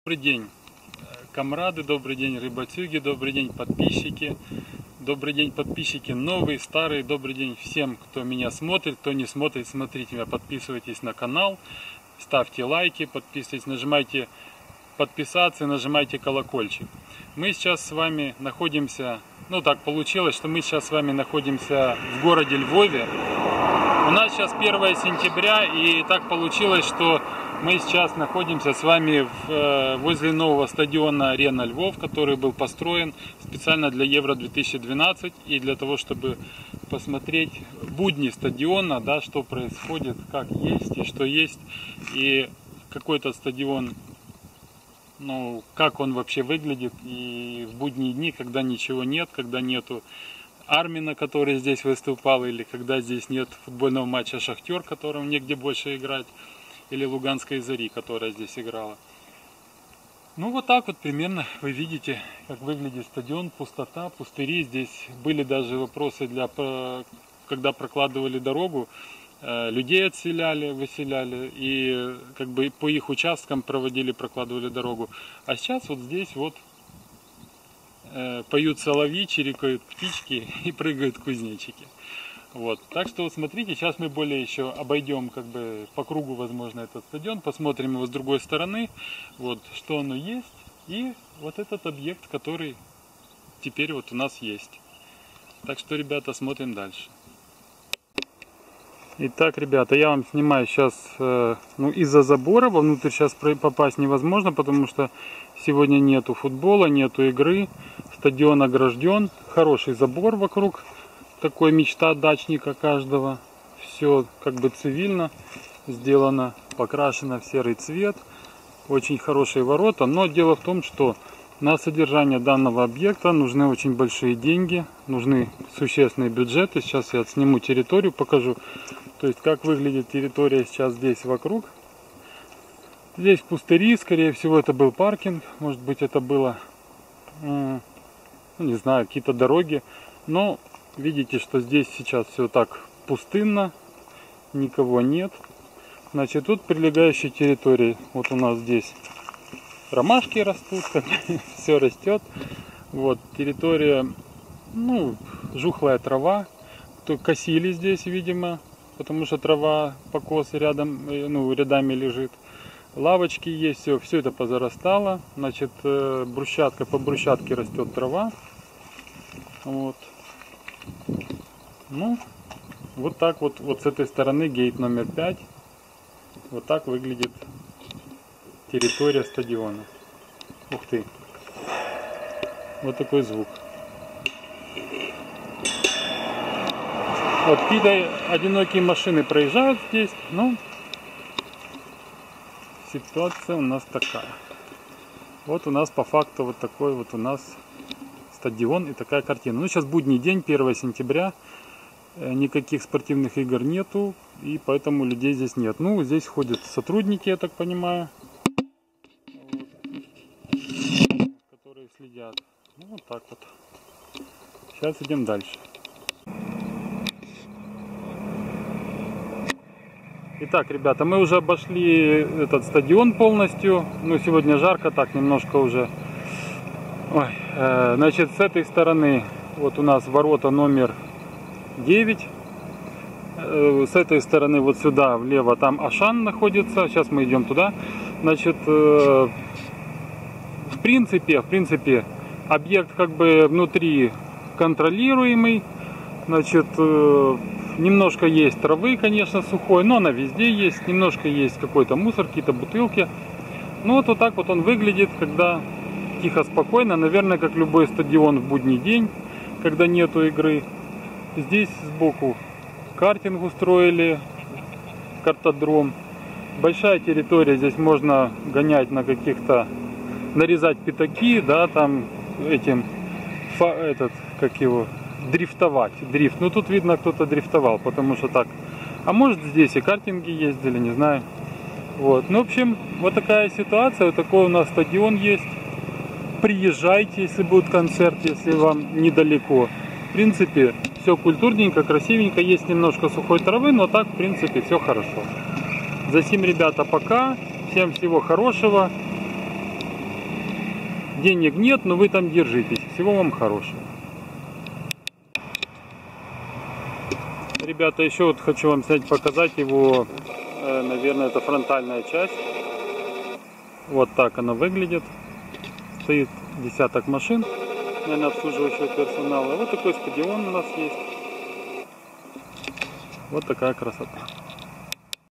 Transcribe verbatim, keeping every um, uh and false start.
Добрый день, комрады, добрый день, рыбацюги, добрый день, подписчики, добрый день, подписчики новые, старые, добрый день всем, кто меня смотрит, кто не смотрит, смотрите меня, подписывайтесь на канал, ставьте лайки, подписывайтесь, нажимайте подписаться, нажимайте колокольчик. Мы сейчас с вами находимся, ну так получилось, что мы сейчас с вами находимся в городе Львове. У нас сейчас первое сентября, и так получилось, что мы сейчас находимся с вами в, возле нового стадиона Арена Львов, который был построен специально для Евро две тысячи двенадцать и для того, чтобы посмотреть будни стадиона, да, что происходит, как есть и что есть, и какой-то стадион, ну, как он вообще выглядит, и в будние дни, когда ничего нет, когда нету Армина, который здесь выступал, или когда здесь нет футбольного матча Шахтер, которым негде больше играть, или Луганской Зари, которая здесь играла. Ну вот так вот примерно вы видите, как выглядит стадион, пустота, пустыри. Здесь были даже вопросы, для, когда прокладывали дорогу, людей отселяли, выселяли, и как бы по их участкам проводили, прокладывали дорогу. А сейчас вот здесь вот поют соловьи, чирикают птички и прыгают кузнечики. Вот. Так что вот смотрите, сейчас мы более еще обойдем как бы по кругу, возможно, этот стадион, посмотрим его с другой стороны, вот, что оно есть, и вот этот объект, который теперь вот у нас есть. Так что, ребята, смотрим дальше. Итак, ребята, я вам снимаю сейчас, э, ну, из-за забора, вовнутрь сейчас попасть невозможно, потому что сегодня нету футбола, нету игры, стадион огражден, хороший забор вокруг, такой мечта дачника каждого, все как бы цивильно сделано, покрашено в серый цвет, очень хорошие ворота, но дело в том, что на содержание данного объекта нужны очень большие деньги, нужны существенные бюджеты. Сейчас я отсниму территорию, покажу, то есть как выглядит территория сейчас здесь вокруг. Здесь пустыри, скорее всего это был паркинг, может быть это было, ну, не знаю, какие-то дороги, но видите, что здесь сейчас все так пустынно, никого нет. Значит, тут прилегающие территории, вот у нас здесь ромашки растут, все растет. Вот территория, ну, жухлая трава, то косили здесь, видимо, потому что трава покосы рядом, ну, рядами лежит. Лавочки есть, все, все это позарастало. Значит, брусчатка, по брусчатке растет трава. Вот. Ну, вот так вот, вот с этой стороны гейт номер пять. Вот так выглядит территория стадиона. Ух ты. Вот такой звук. Вот какие-то одинокие машины проезжают здесь, но ситуация у нас такая. Вот у нас по факту вот такой вот у нас стадион и такая картина. Ну сейчас будний день, первое сентября, никаких спортивных игр нету, и поэтому людей здесь нет. Ну здесь ходят сотрудники, я так понимаю, которые следят. Ну вот так вот. Сейчас идем дальше. Итак, ребята, мы уже обошли этот стадион полностью. Ну сегодня жарко, так немножко уже. Ой, э, значит, с этой стороны вот у нас ворота номер девять. Э, с этой стороны вот сюда влево там Ашан находится. Сейчас мы идем туда. Значит, э, в принципе, в принципе, объект как бы внутри контролируемый. Значит, э, немножко есть травы, конечно, сухой, но она везде есть. Немножко есть какой-то мусор, какие-то бутылки. Ну вот, вот так вот он выглядит, когда тихо, спокойно, наверное, как любой стадион в будний день, когда нету игры. Здесь сбоку картинг устроили, картодром. Большая территория, здесь можно гонять на каких-то, нарезать пятаки, да, там этим, этот, как его, дрифтовать, дрифт. Ну тут видно, кто-то дрифтовал, потому что так. А может здесь и картинги ездили, не знаю. Вот, ну в общем, вот такая ситуация, вот такой у нас стадион есть. Приезжайте, если будет концерт, если вам недалеко. В принципе, все культурненько, красивенько. Есть немножко сухой травы, но так, в принципе, все хорошо. За сим, ребята, пока. Всем всего хорошего. денег нет, но вы там держитесь. Всего вам хорошего. Ребята, еще вот хочу вам снять, показать его, э, наверное, это фронтальная часть. Вот так она выглядит. Стоит десяток машин, наверное, обслуживающего персонала. Вот такой стадион у нас есть. Вот такая красота.